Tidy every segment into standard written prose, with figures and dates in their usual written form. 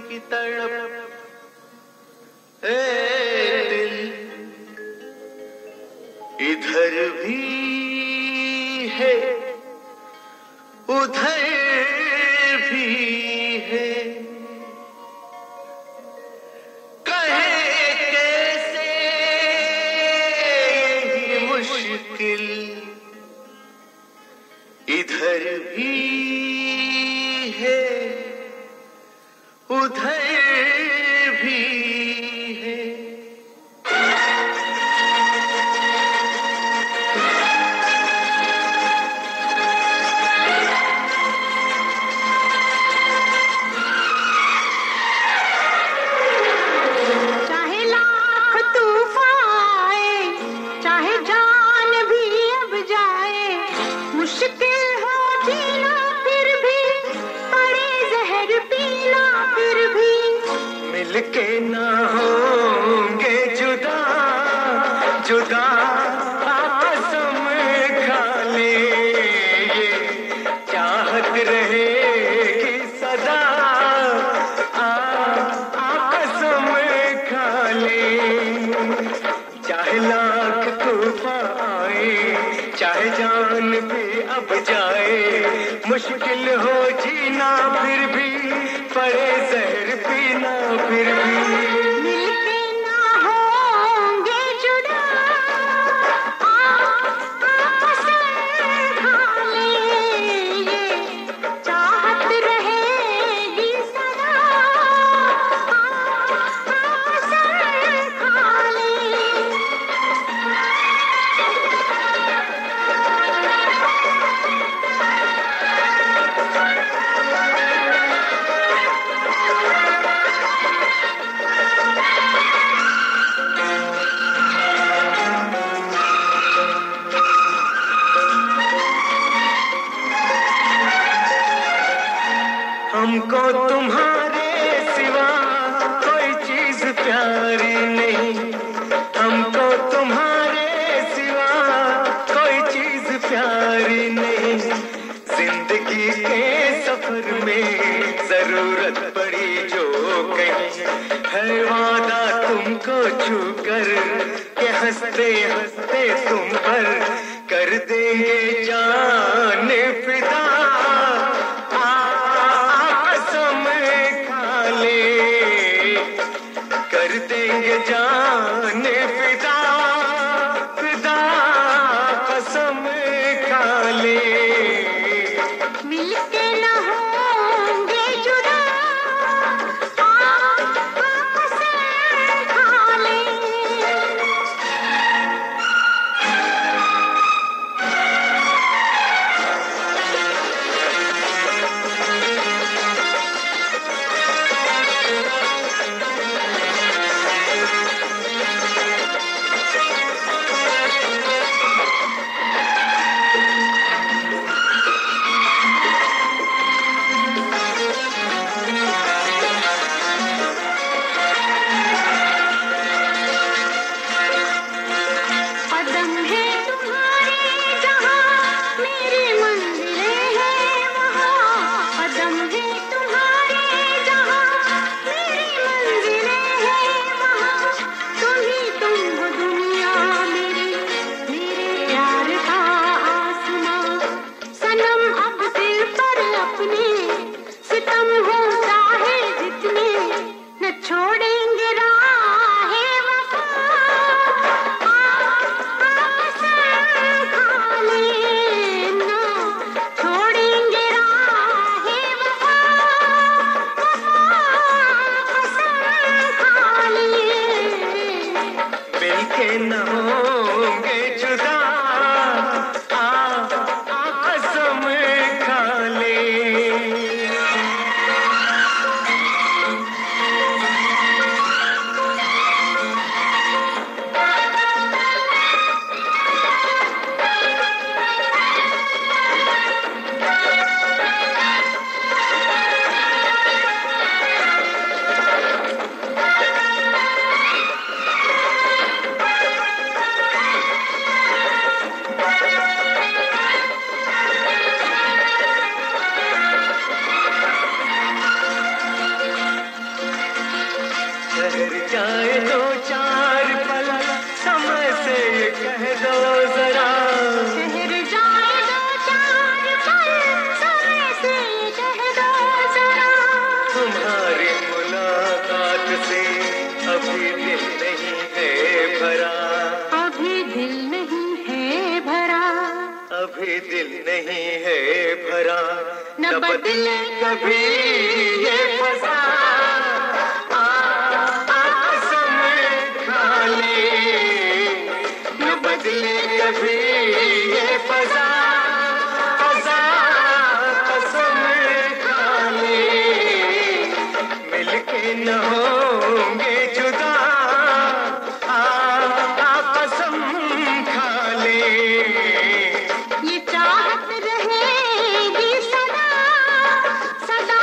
की तड़प ए दिल इधर भी है उधर भी है, कहे कैसे यही मुश्किल इधर भी है उधर भी है। चाहे लाख तूफान आए, चाहे जान भी अब जाए, मुश्किल हो जीना फिर भी, पड़े जहर पीना फिर भी, मिलके ना होंगे जुदा जुदा कसम खा ले, ये चाहत रहेगी सदा कसम खा ले। चाहे लाख तूफान आए, चाहे जान भी अब जाए, मुश्किल हो जीना फिर भी, पड़े जहर पीना फिर भी, मिलके ना होंगे जुदा कसम खा ले, ये चाहत रहेगी सदा कसम खा ले। हमको तुम्हारे सिवा कोई चीज प्यारी नहीं, हमको तुम्हारे सिवा कोई चीज प्यारी नहीं, जिंदगी के सफर में जरूरत पड़ी जो कहीं, है वादा तुमको छूकर के हंसते हंसते तुम पर कर देंगे जान फिदा कसम खा ले, कर देंगे जान फिदा फिदा कसम खा ले। मिलके ना होंगे जुदा कसम खा ले। कदम है तुम्हारे जहाँ मेरी मंजिलें हैं वहाँ, कदम है तुम्हारे जहाँ मेरी मंजिलें हैं वहाँ, तुम ही तुम हो दुनिया मेरी, मेरे प्यार का आसमां, सनम अब दिल पर अपने सितम हो चाहे जितने, न छोड़ेंगे राहे वफा कसम खा ले, ना छोड़ेंगे राहे वफा कसम खा ले। मिलके न होंगे जुदा कसम खा ले। न बदले कभी ये फसा कसम खा ले, न बदले कभी ये फसा कसम खा ले, मिलके न होंगे जुदा कसम खा ले। ये चाहत रहेगी सदा सदा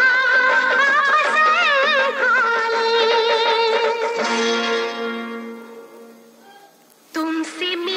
कसम खा ले। तुमसे